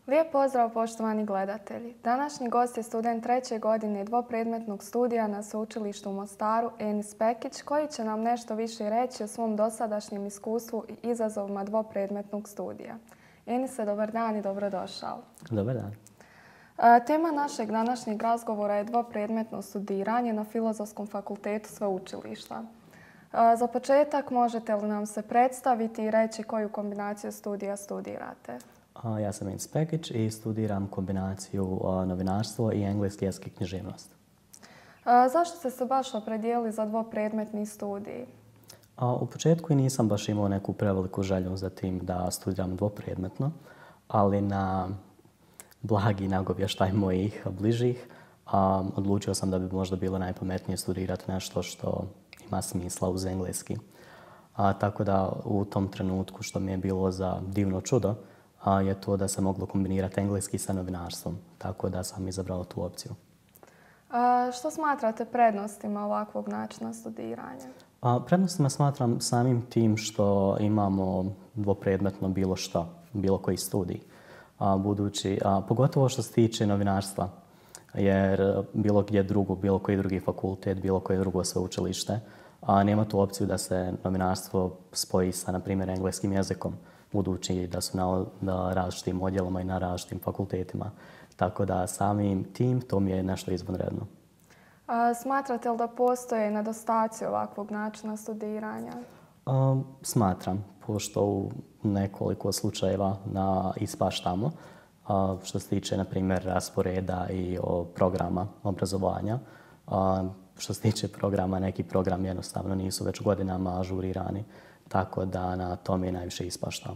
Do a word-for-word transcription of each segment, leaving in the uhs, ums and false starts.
Lijep pozdrav poštovani gledatelji. Današnji gost je student treće godine dvopredmetnog studija na Sveučilištu u Mostaru Enis Pekić, koji će nam nešto više reći o svom dosadašnjem iskustvu i izazovima dvopredmetnog studija. Enise, dobar dan i dobrodošao. Dobar dan. Tema našeg današnjeg razgovora je dvopredmetno studiranje na Filozofskom fakultetu sveučilišta. Za početak možete li nam se predstaviti i reći koju kombinaciju studija studirate? Ja sam Enis Pekić i studiram kombinaciju novinarstvo i engleski jezik i književnost. Zašto ste se baš opredijelili za dvopredmetni studij? U početku i nisam baš imao neku preveliku želju za tim da studiram dvopredmetno, ali na blagi nagovještaj mojih bližih odlučio sam da bi možda bilo najpametnije studirati nešto što ima smisla uz engleski. A, tako da u tom trenutku što mi je bilo za divno čudo a, je to da se moglo kombinirati engleski sa novinarstvom. Tako da sam izabrao tu opciju. A, što smatrate prednostima ovakvog načina studiranja? A, prednostima smatram samim tim što imamo dvopredmetno bilo što, bilo koji studij. A, budući, a, pogotovo što se tiče novinarstva, jer bilo gdje drugo, bilo koji drugi fakultet, bilo koje drugo sveučilište, a nema tu opciju da se novinarstvo spoji sa, na primjer, engleskim jezikom, budući da su na, na različitim odjelama i na različitim fakultetima. Tako da samim tim to mi je nešto izvanredno. A, smatrate li da postoje nedostaci ovakvog načina studiranja? A, smatram, pošto u nekoliko slučajeva na, ispaštamo, a, što se tiče, na primjer, rasporeda i o programa obrazovanja. A, što se tiče programa, neki program jednostavno nisu već godinama ažurirani, tako da na tome najviše ispaštamo.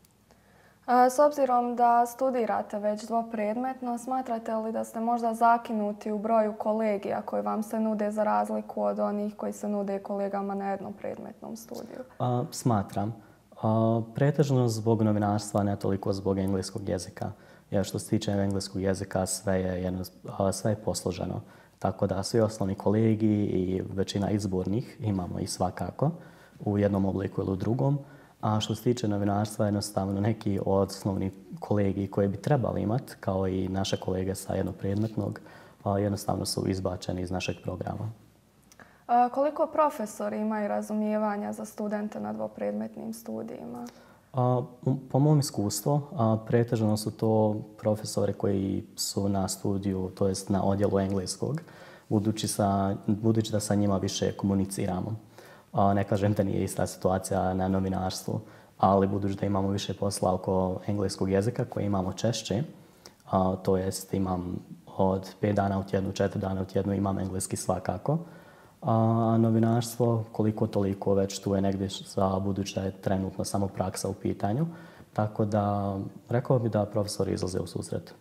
A, s obzirom da studirate već dvopredmetno, smatrate li da ste možda zakinuti u broju kolegija koji vam se nude za razliku od onih koji se nude kolegama na jednopredmetnom studiju? A, smatram. A, pretežno zbog novinarstva, ne toliko zbog engleskog jezika. Jer što se tiče engleskog jezika, sve je, jedno, sve je posloženo. Tako da svi osnovni kolegiji i većina izbornih imamo i svakako u jednom obliku ili u drugom. A što se tiče novinarstva, jednostavno neki od osnovnih kolegiji koje bi trebali imati, kao i naše kolege sa jednopredmetnog, jednostavno su izbačeni iz našeg programa. A koliko profesori imaju razumijevanja za studente na dvopredmetnim studijima? A, po mom iskustvu, a, pretežno su to profesori koji su na studiju, to jest na odjelu engleskog, budući, sa, budući da sa njima više komuniciramo. A, ne kažem da nije ista situacija na novinarstvu, ali budući da imamo više posla oko engleskog jezika koji imamo češće, a, to jest imam od pet dana u tjednu, četiri dana u tjednu imam engleski svakako. A novinarstvo, koliko toliko već tu je negdje za budući da je trenutno samo praksa u pitanju. Tako da rekao bi da profesori izlaze u susret.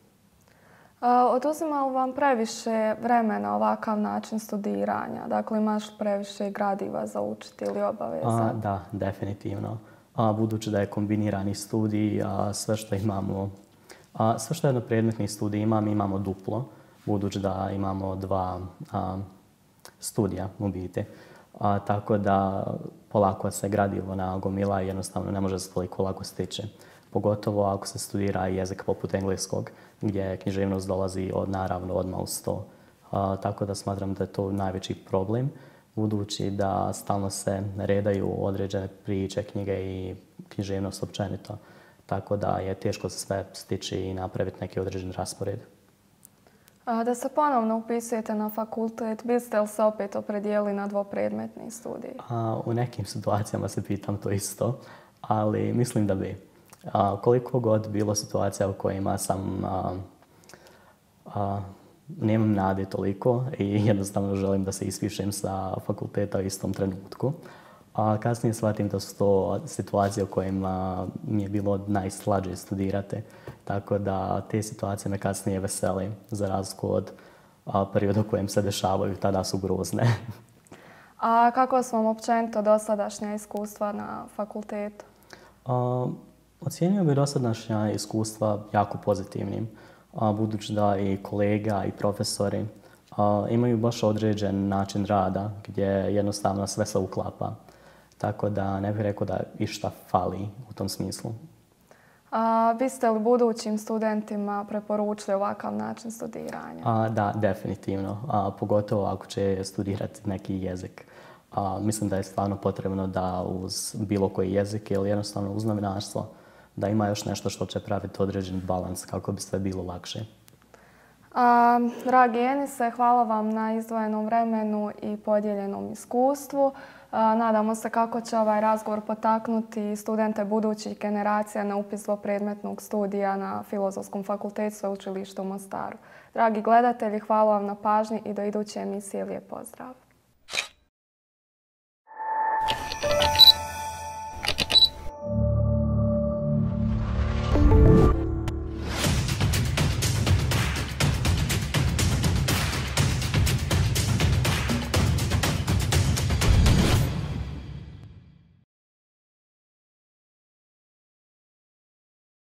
Oduzima li vam previše vremena ovakav način studiranja? Dakle, imaš previše gradiva za učiti ili obaveza? A, da, definitivno. A, budući da je kombinirani studij, a sve što imamo, a, sve što jednopredmetni studij imam, imamo duplo, budući da imamo dva a, studija u biti. A, tako da polako se gradivo nagomila i jednostavno ne može se toliko lako stići. Pogotovo ako se studira jezik poput engleskog, gdje književnost dolazi od, naravno odmah uz to. A, tako da smatram da je to najveći problem, budući da stalno se redaju određene priče, knjige i književnost općenito. Tako da je teško se sve stići i napraviti neki određen raspored. Da se ponovno upisujete na fakultet, biste li se opet opredijelili na dvopredmetni studij? A, u nekim situacijama se pitam to isto, ali mislim da bi. A, koliko god bilo situacija u kojima sam a, a, nemam nade toliko i jednostavno želim da se ispišem sa fakulteta u istom trenutku. A kasnije shvatim da su to situacije u kojima mi je bilo najslađe studirati. Tako da te situacije me kasnije veseli, za razliku od a, perioda u kojem se dešavaju, tada su grozne. A kako su vam općenito dosadašnja iskustva na fakultetu? A, Ocijenio bih dosadašnja iskustva jako pozitivnim, a, budući da i kolega i profesori a, imaju baš određen način rada gdje jednostavno sve se uklapa. Tako da ne bih rekao da išta fali u tom smislu. A, biste li budućim studentima preporučili ovakav način studiranja? A, da, definitivno. A, pogotovo ako će studirati neki jezik. A, mislim da je stvarno potrebno da uz bilo koji jezik ili jednostavno uz novinarstvo da ima još nešto što će praviti određen balans kako bi sve bilo lakše. A, dragi Enise, hvala vam na izdvojenom vremenu i podijeljenom iskustvu. A, nadamo se kako će ovaj razgovor potaknuti studente budućih generacija na upis dvopredmetnog studija na Filozofskom fakultetu Sveučilišta u Mostaru. Dragi gledatelji, hvala vam na pažnji i do iduće emisije lijep pozdrav!